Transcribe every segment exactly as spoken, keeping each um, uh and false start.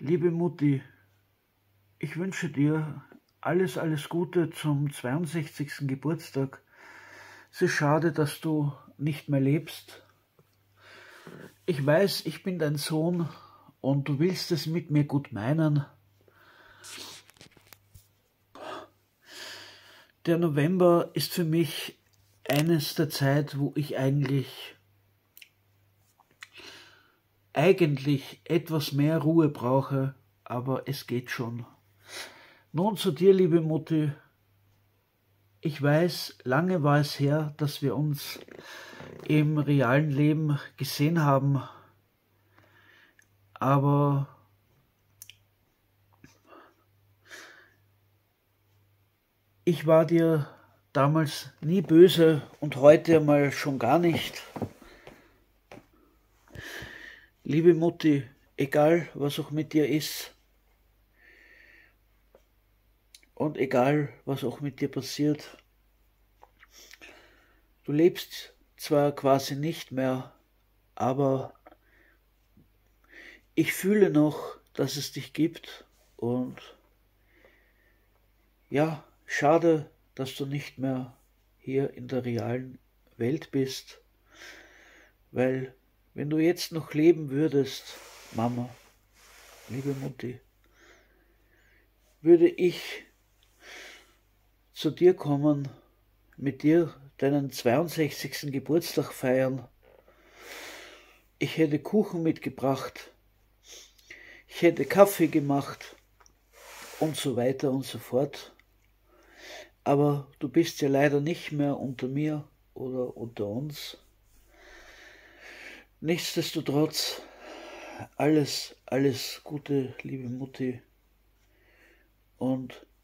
Liebe Mutti, ich wünsche dir alles, alles Gute zum zweiundsechzigsten Geburtstag. Es ist schade, dass du nicht mehr lebst. Ich weiß, ich bin dein Sohn und du willst es mit mir gut meinen. Der November ist für mich eines der Zeit, wo ich eigentlich, eigentlich etwas mehr Ruhe brauche, aber es geht schon. Nun zu dir, liebe Mutti. Ich weiß, lange war es her, dass wir uns im realen Leben gesehen haben, aber ich war dir damals nie böse und heute mal schon gar nicht. Liebe Mutti, egal was auch mit dir ist und egal was auch mit dir passiert, du lebst zwar quasi nicht mehr, aber ich fühle noch, dass es dich gibt und ja, schade, dass du nicht mehr hier in der realen Welt bist, weil wenn du jetzt noch leben würdest, Mama, liebe Mutti, würde ich zu dir kommen, mit dir deinen zweiundsechzigsten Geburtstag feiern. Ich hätte Kuchen mitgebracht, ich hätte Kaffee gemacht und so weiter und so fort. Aber du bist ja leider nicht mehr unter mir oder unter uns. Nichtsdestotrotz, alles, alles Gute, liebe Mutti. Und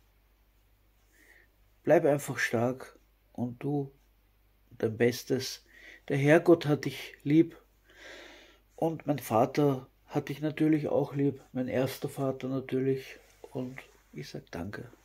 bleib einfach stark und tu dein Bestes. Der Herrgott hat dich lieb und mein Vater hat dich natürlich auch lieb, mein erster Vater natürlich. Und ich sag danke.